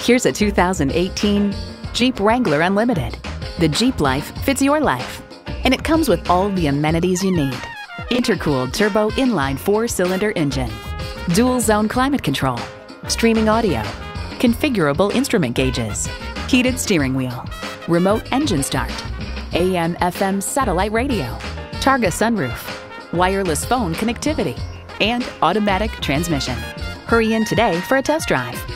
Here's a 2018 Jeep Wrangler Unlimited. The Jeep life fits your life, and it comes with all the amenities you need. Intercooled turbo inline 4-cylinder engine, dual zone climate control, streaming audio, configurable instrument gauges, heated steering wheel, remote engine start, AM/FM satellite radio, Targa sunroof, wireless phone connectivity, and automatic transmission. Hurry in today for a test drive.